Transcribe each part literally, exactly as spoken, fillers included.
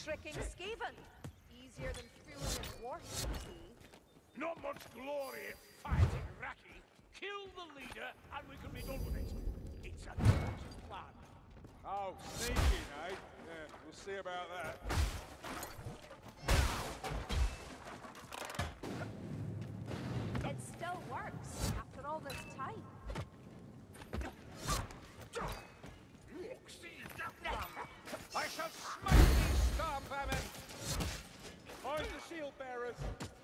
Tricking Skaven. Easier than fooling a dwarf, you see. Not much glory in fighting Raki. Kill the leader and we can be done with it. It's a good plan. Oh, sneaking, eh? Yeah, we'll see about that. It still works, after all this time. I shall smite these star famine! Find the shield bearers!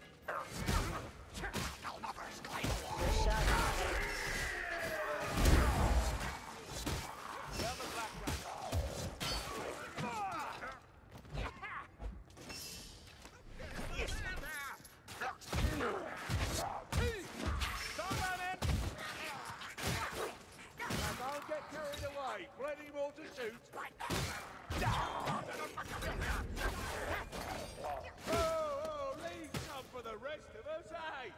Plenty more to shoot. Oh, oh, leave some for the rest of us, eh?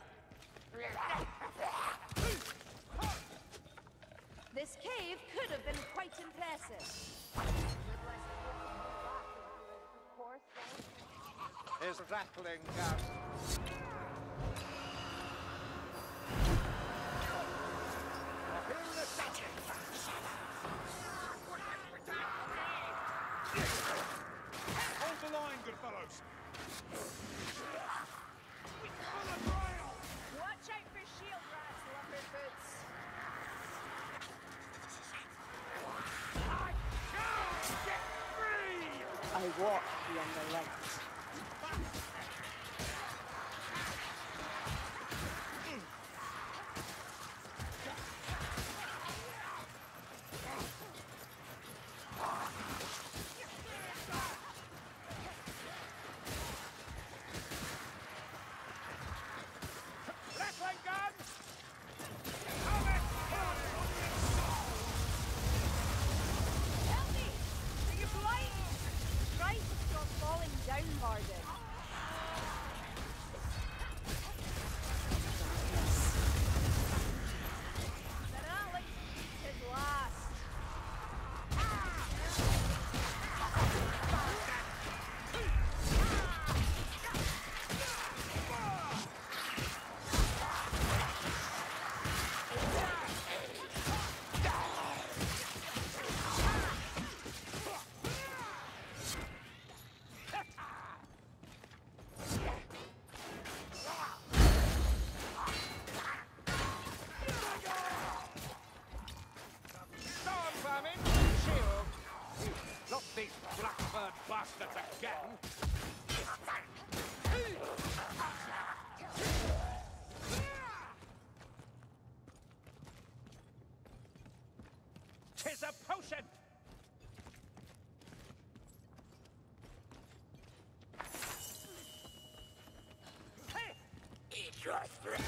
This cave could have been quite impressive. His rattling gun. Hold the line, good fellows. Watch out for shield rats, lumberboots. I can't get free! I walk beyond the lights. Bastards again! Tis a potion! Eat your threat!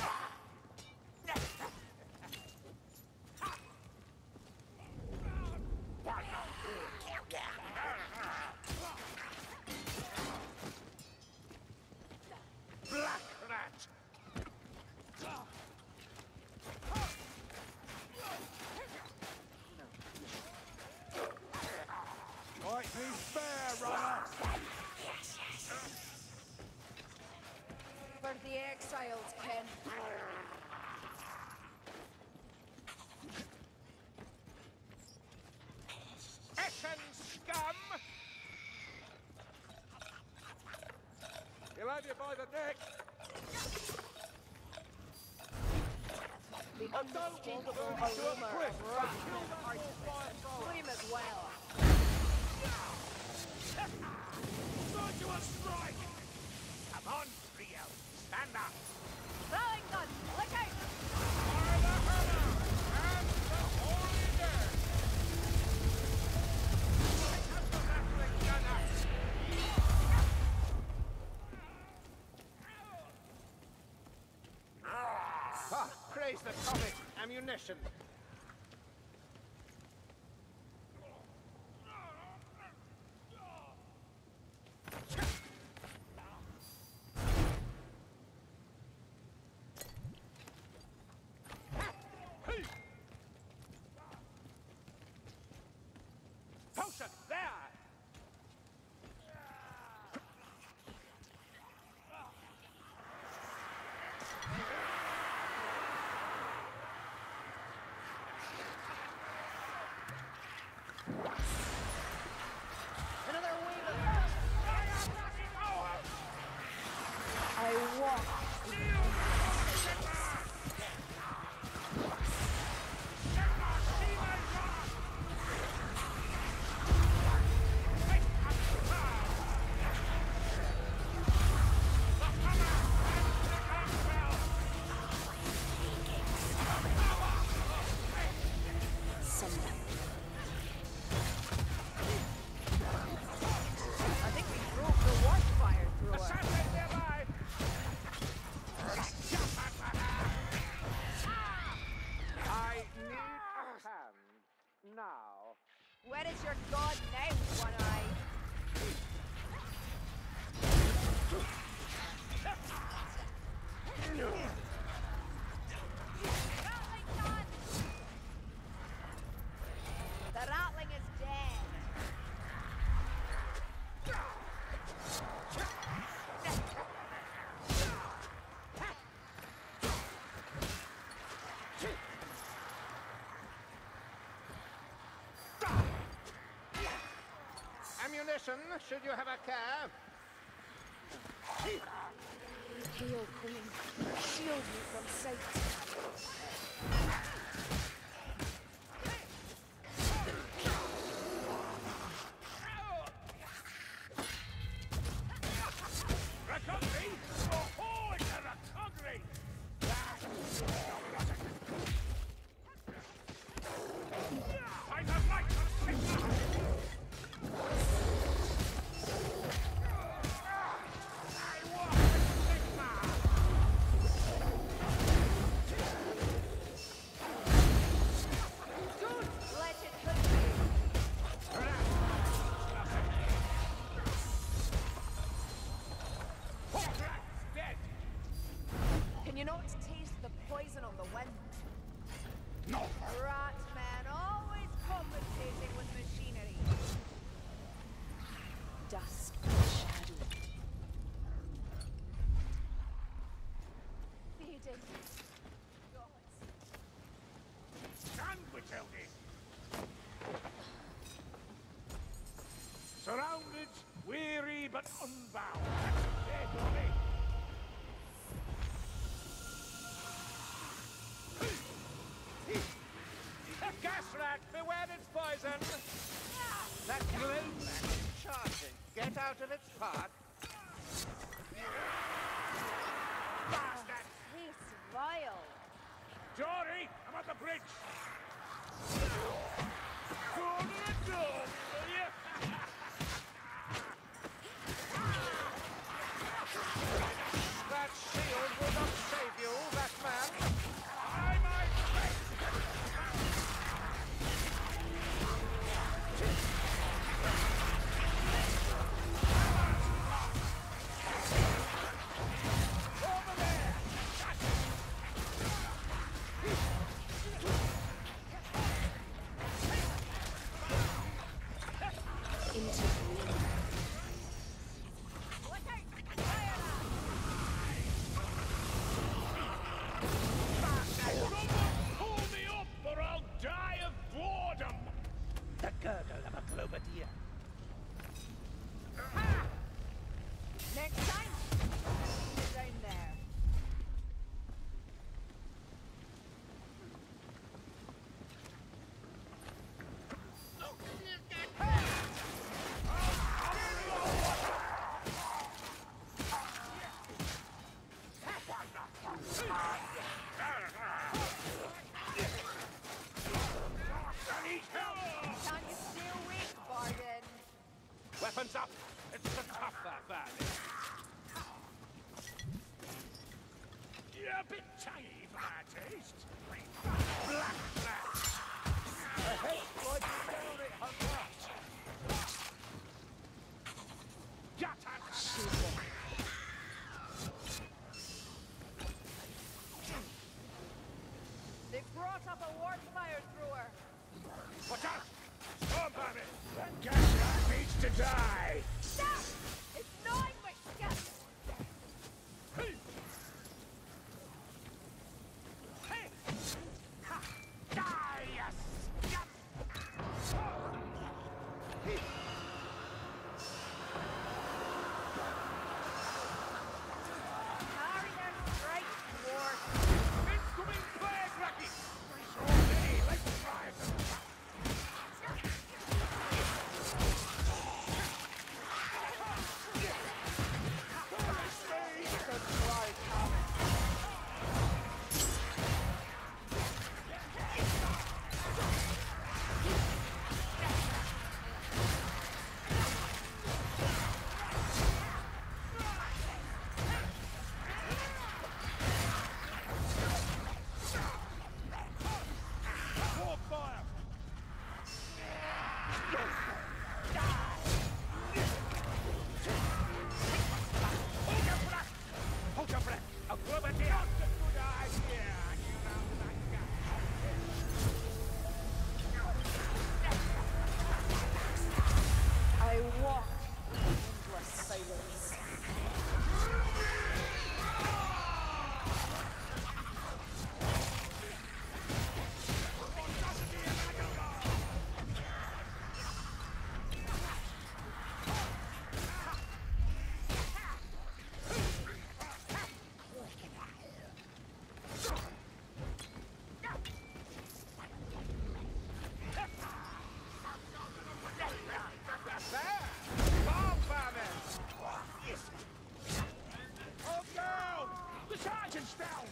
Black rat! Right, me spare, runner! Yes, yes. For the exiles, Ken. Essen scum! He'll have you by the neck! The unmistakable aroma of rock and artifice. Flame as well. Thought you were strike! Come on, Rio! Stand up! Throwing gun! Look out! Fire the hammer! And the holy dead! Let the rattling gunner! Ah, praise the comet ammunition! Potion! There! blood now, One-Eye. Rattling gun! The Ratling is dead. Ammunition, should you have a care. Hail, Queen. Shield me from sight. Recovery? Oh, it's a recovery! Find the light on Sigma! I walk with Sigma! Don't let it hurt you. Hookrat's dead! Can you not taste the poison on the wind? No! Rat man, always compensating with machinery. Dusk and shadow. Fading. Gods. Stand, Witheldy! Surrounded, weary but unbound. Dead body. Gas rat, beware its poison. That glade rat is charging. Get out of its path. Bastard! Tastes vile. Jory, I'm at the bridge. Corner the door, will you? That shield will not save you, that man. I might face. Over there! Into the Look out! Fire Someone pull me up or I'll die of boredom! The gurgle of a Globadier. Next time, down there. I need help! Can't you stay awake, Bargain? Weapons up. It's the tougher valley. You're a bit tangy for my taste. Black rat! I hate what you down it, hunter. Gata! They've brought up a ward fire thrower. Watch out! Storm bandit! That gas rat needs to die! Stop! It's gnawing my skin! Hey! Hey! Ha! Die, you scum! Regent's down!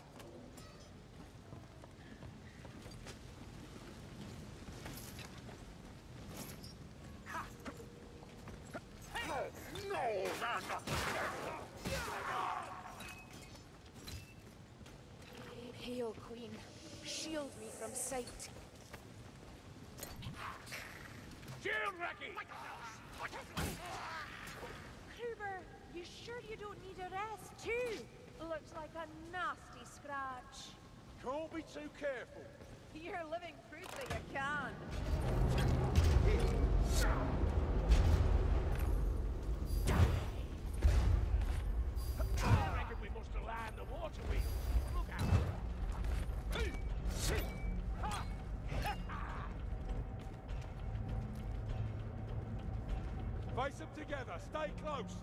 Hail, Queen. Shield me from sight. Shield, Raki! Kruber, you sure you don't need a rest, too? Looks like a nasty scratch. Can't be too careful. You're living proof that you can. I reckon we must align the water wheel. Look out! Face them together. Stay close.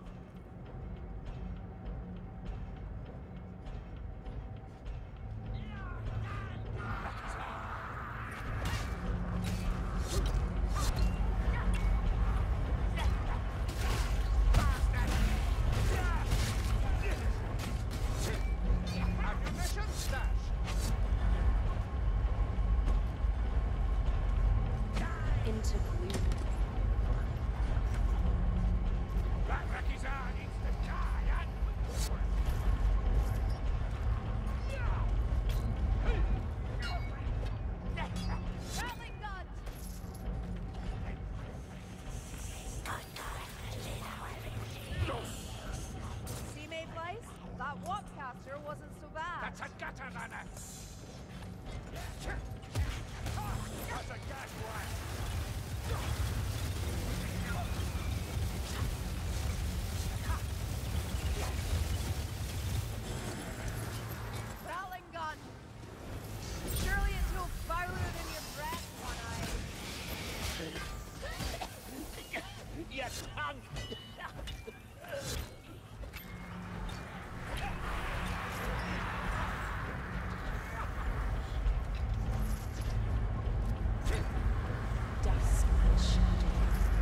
Ammunition stash. Into blue. That Raki's on needs to die, and Rattling guns! See, Mayflies? That walkcaster wasn't so bad. that's a gutter runner! That's a gas blast! Rattling gun! Surely it's no fouler than your breath, One Eye. Yes, tongue! Dusk and shadow.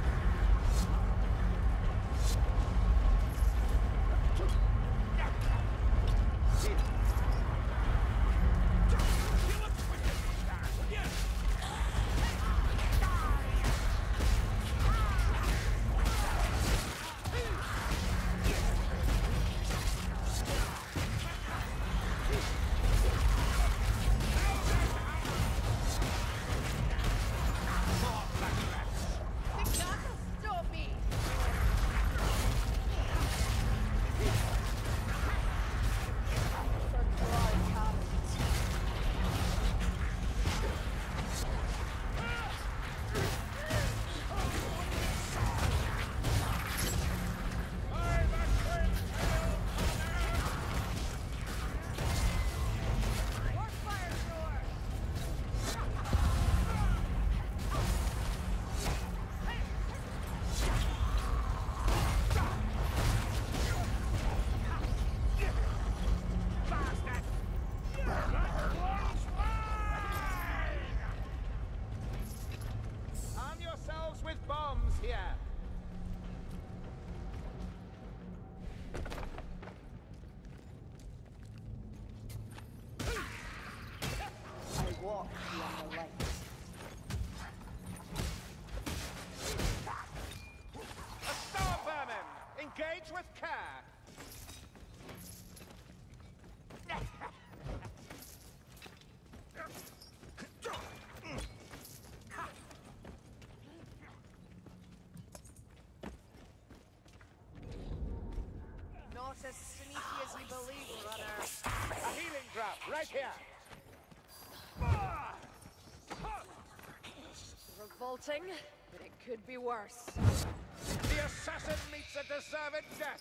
Think that'll stop me! For dry cowards. More fire door! Bastard! That one's mine! Arm yourselves with bombs here. I walk beyond the light. A star vermin. Engage with care. Not as sneaky as you believe, runner. A healing drop right here. Revolting, but it could be worse. The assassin meets a deserved death.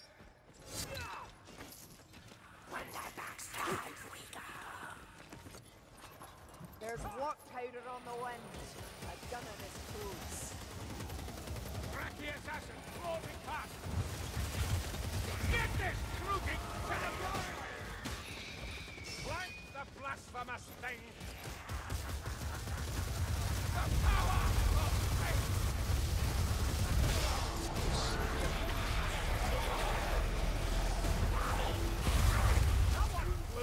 There's walk powder on the wind. A gunner is close. Raki assassin, floating past! Get this crooked to the ground! Flank the blasphemous thing! The power of faith! Someone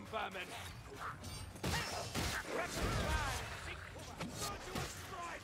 vermin! Press the flag! Seek cover! Virtuous strike!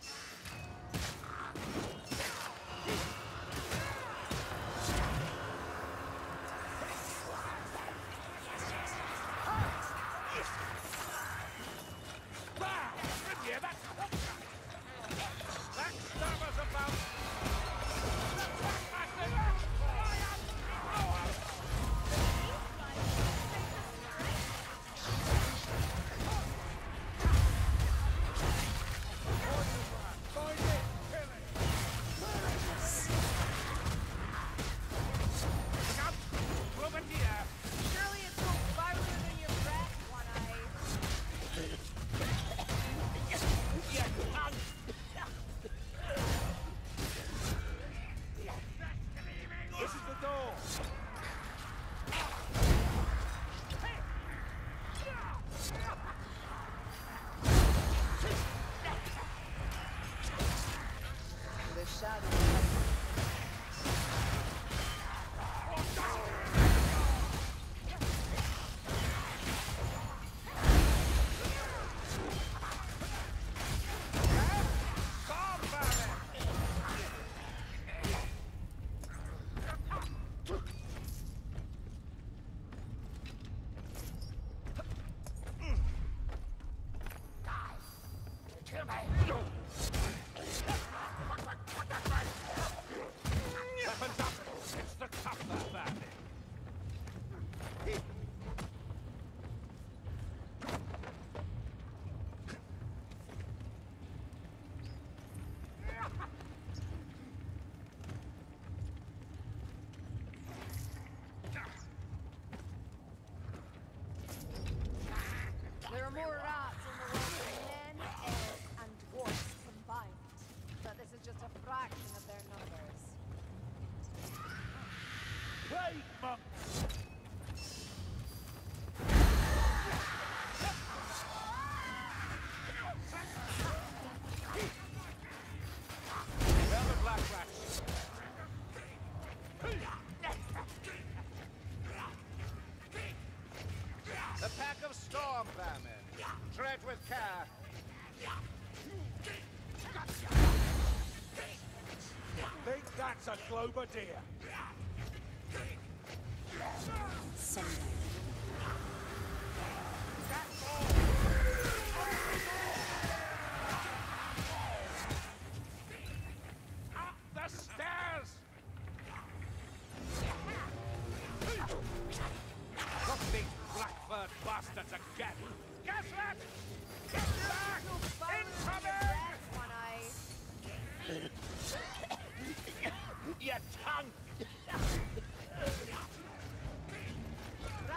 Weapons up! It's the tougher bandit! There are more rats in the world than men, elves, and dwarfs combined. But this is just a fraction of their numbers. Plague monks! They're the black rats. The pack of storm vermin. Tread with care. Think that's a Glober deer? Someday. Up the stairs! Look these black-furred bastards again! Gasrat! Get back! Incoming! One eye. Your tongue!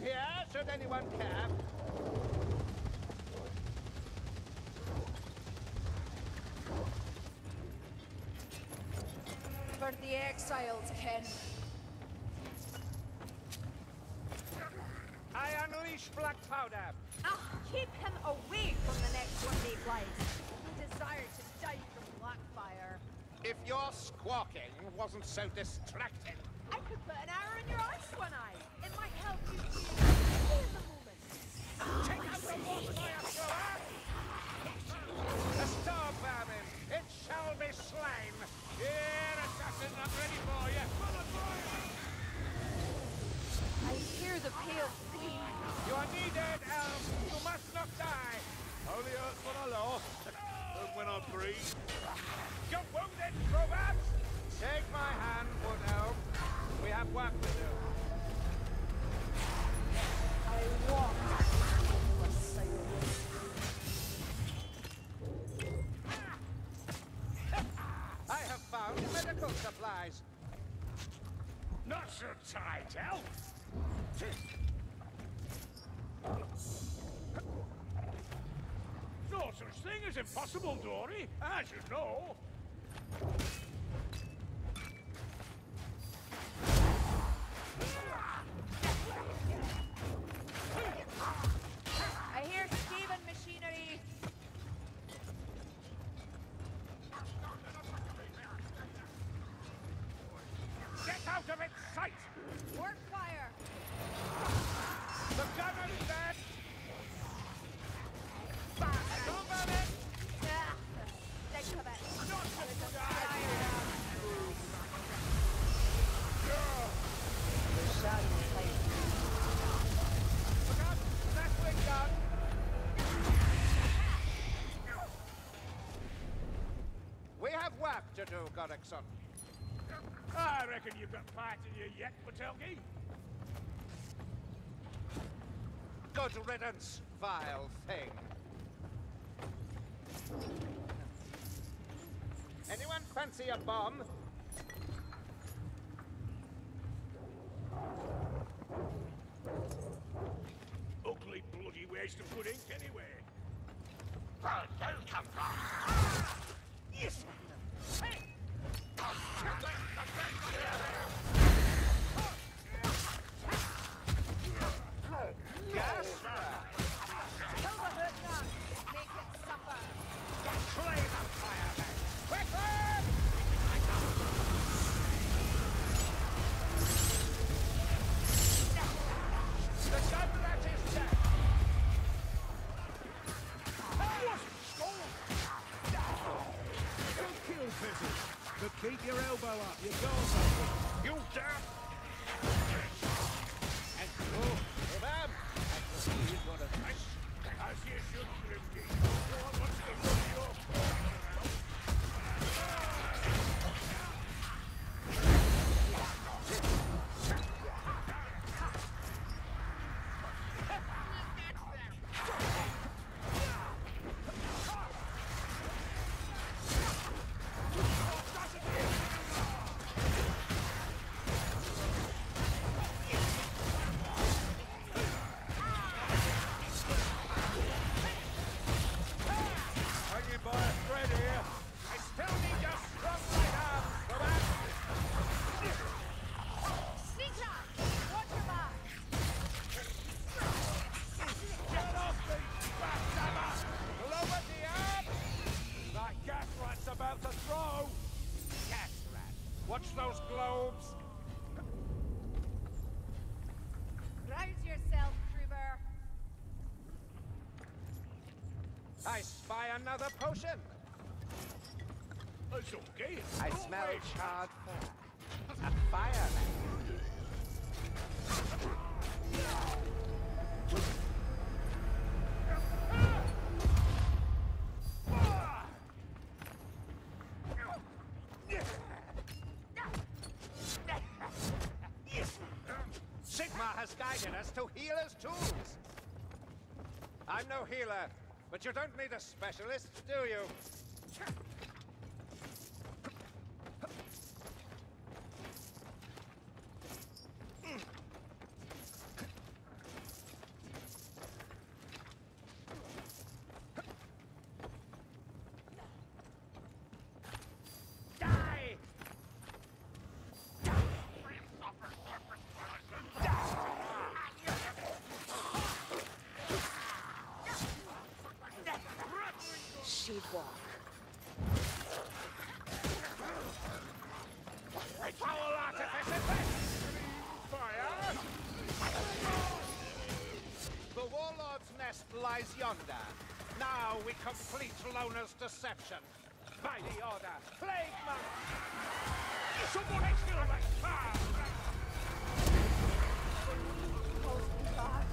here, should anyone care. For the exiles, Ken. I unleash black powder. Ah, keep him away from the next one they flies. He desired to die from Blackfire. If your squawking wasn't so distracting. I could put an arrow in your ice one eye. It might help you to stay in the moment. Take out the bonfire, thrower! The star vermin, it shall be slain. Here, assassin, I'm ready for you. Full of fire! I hear the pale flea. You are needed, elf. You must not die. Only hurts when I laugh, and when I breathe. You're wounded, Proverbs! Take my hand, Wood Elf. We have work to do. I walk into a silence. I have found medical supplies. Not so tight, elf. No such thing as impossible, Dory, as you know. I hear Steven machinery. Get out of its sight! Work fire. The gunner's dead. Don't burn it. Ah, think of it. Not so good eye! Fired up. Look out. Left wing gun. We have work to do, Godrickson. I reckon you've got fight in you yet, Patelgi. Good riddance, vile thing. Anyone fancy a bomb? Ugly bloody waste of good ink anyway. Yes! Hey! Gas? Kill the hoodlum. Make it suffer. Slay the fireman! Quickly! The gunlet is dead! Don't kill peasants, but keep your elbow up. You got something. You damn! And oh, Madame, I can see you've got a nice. As you should, Grimgate. No one wants to run your corner. Hanging by a thread here. I still need your strong right arm, Madame. Sneaker! Watch your back. Get off me, backstabber! Lower the arm. That gas rat's about to throw! Gas rat. Watch those globes. Rouse yourself, Kruber. I spy another potion. It's okay. It's I no smell way. charred fur. A fireman. Sigma has guided us to healer's tools. I'm no healer, but you don't need a specialist, do you? Foul artifice! Fire! The Warlord's nest lies yonder. Now we complete Lona's deception. By the order, Plague Monk! Someone kill that car! Hold me back.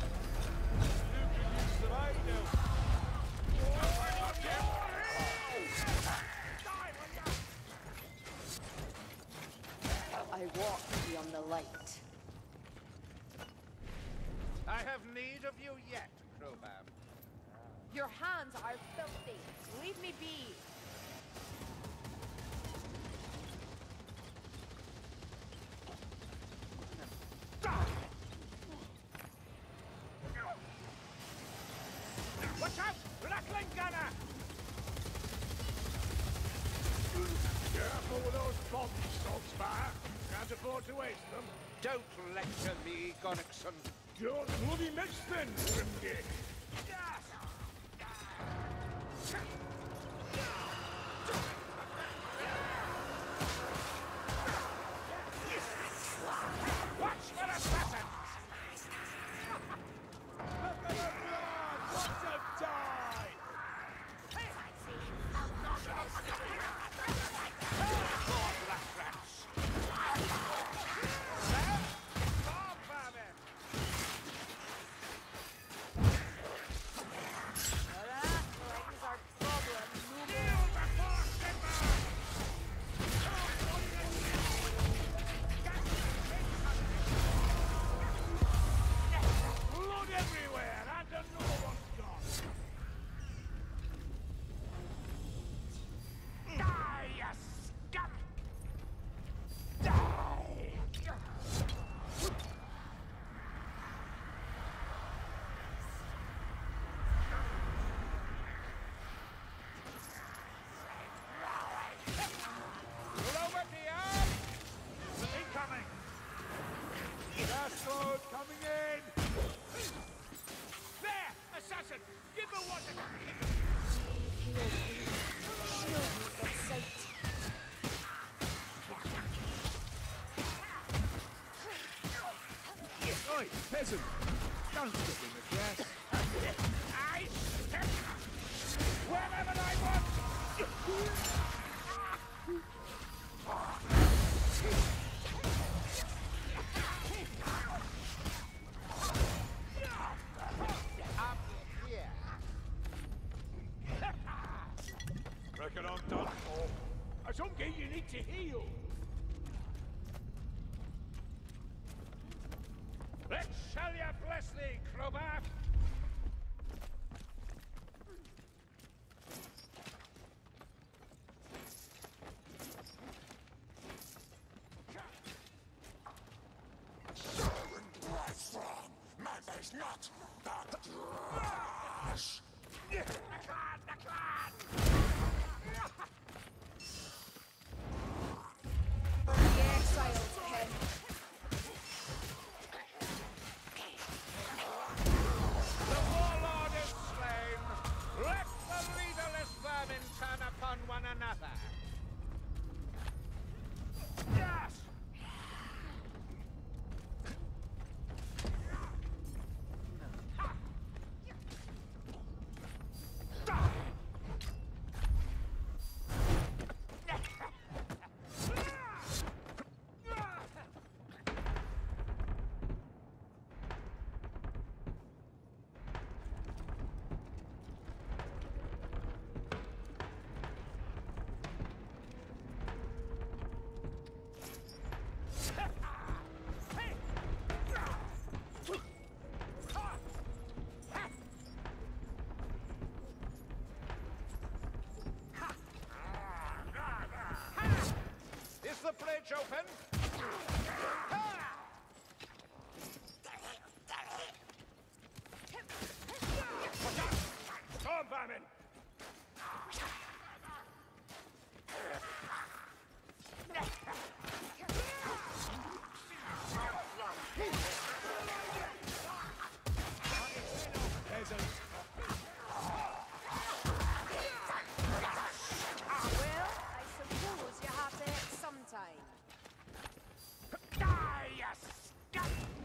I walk beyond the light. I have need of you yet, Crowbam. Your hands are filthy. Leave me be. Watch out! Rattling gunner! Careful with those bomb stocks, Bar. Can't afford to waste them. Don't lecture me, Gonixon. Don't bloody mix then, Grimgate. Watch for assassins! What a die! Blood everywhere, and another one's gone. Die, you scum! Die! Over here! Incoming! Last road coming in! There! Assassin! Give her what Oi, peasant! Don't get in the grass. I step wherever I want! Up here. Reckon I'm done for. I don't get you need to heal. Let Shalia bless thee, Crowbar! The exiles, Ken. The Warlord is slain! Let the leaderless vermin turn upon one another! Yes! Is the bridge open? Storm vermin! Peasant! Well, I suppose you have to hit sometime. Just